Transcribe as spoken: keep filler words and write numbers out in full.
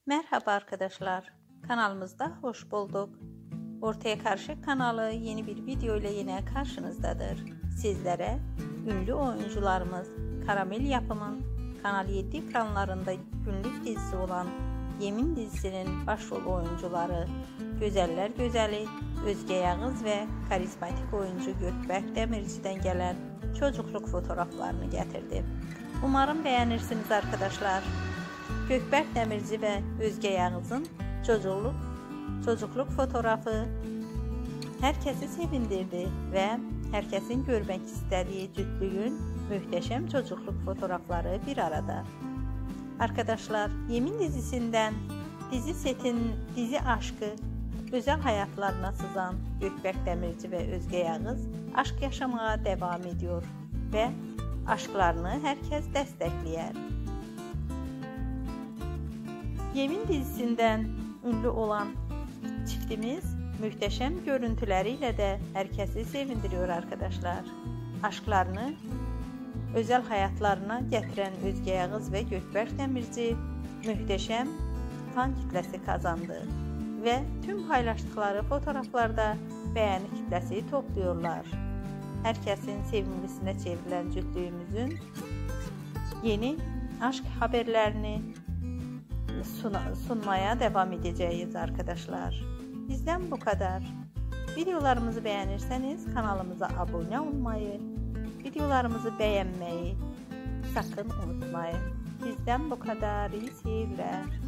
Merhaba arkadaşlar, kanalımızda hoş bulduk. Ortaya Karşı kanalı yeni bir video ile yine karşınızdadır. Sizlere ünlü oyuncularımız Karamel Yapım'ın Kanal yedi ekranlarında günlük dizisi olan Yemin dizisinin başrol oyuncuları Gözəller Gözəli Özge Yağız ve karizmatik oyuncu Gökberk Demirci'den gelen çocukluk fotoğraflarını getirdim. Umarım beğenirsiniz arkadaşlar. Gökberk Demirci ve Özge Yağız'ın çocukluk, çocukluk fotoğrafı herkesi sevindirdi ve herkesin görmek istediği cütlüğün muhteşem çocukluk fotoğrafları bir arada. Arkadaşlar, Yemin dizisinden dizi setin dizi aşkı özel hayatlarına sızan Gökberk Demirci ve Özge Yağız aşk yaşamaya devam ediyor ve aşklarını herkes destekler. Yemin dizisinden ünlü olan çiftimiz muhteşem görüntüleriyle de herkesi sevindiriyor arkadaşlar. Aşklarını özel hayatlarına getiren Özge Yağız ve Gökberk Demirci muhteşem fan kitlesi kazandı ve tüm paylaştıkları fotoğraflarda beğeni kitlesi topluyorlar. Herkesin sevimlisine çevrilen cütlüğümüzün yeni aşk haberlerini sunmaya devam edeceğiz arkadaşlar. Bizden bu kadar. Videolarımızı beğenirseniz kanalımıza abone olmayı, videolarımızı beğenmeyi sakın unutmayın. Bizden bu kadar. İyi seyirler.